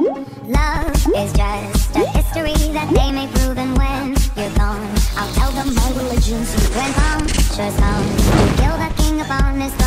Love is just a history that they may prove, and when you're gone, I'll tell them my religion's you went on. Sure's come to kill the king upon his throne.